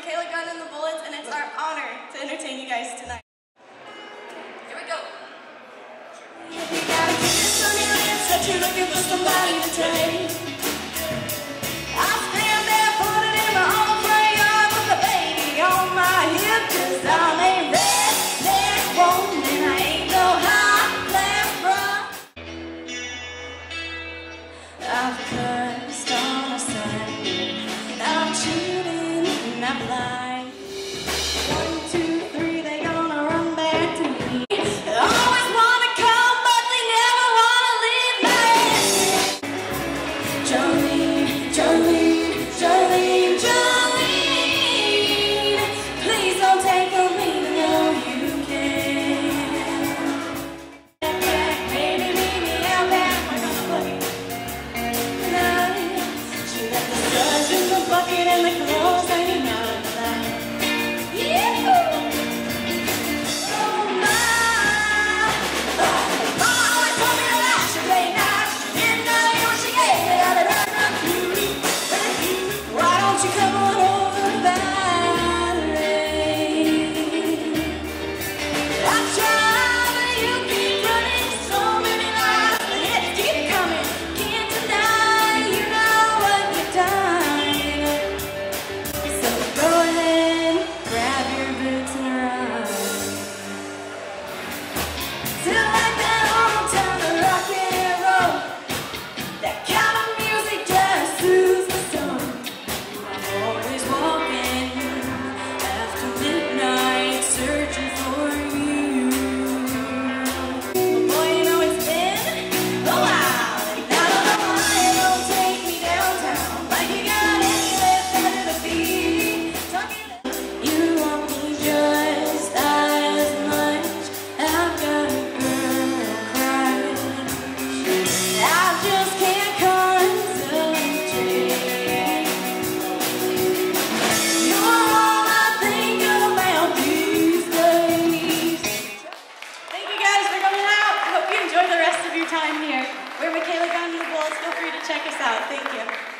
MiKayla Gunn and the Bullets, and it's our honor to entertain you guys tonight. Here we go. If you got a kiss on your lips that you're looking for somebody to take, I'll stand there, put it in my own crayon with a baby on my hip, 'cause I'm a redneck woman, I ain't no high class bra. I've cursed on a Sunday, I'm cheating and I've lied. 1, 2, 3, they gonna run back to me. They always wanna come, but they never wanna leave my ass. Jolene, Jolene, Jolene, Jolene, please don't take on me, no you can't. Baby, meet me out back, we're gonna play tonight. She left the suds in the bucket and the clothes hanging out of the light. Time here. We're MiKayla Gunn and the Bullets. Feel free to check us out. Thank you.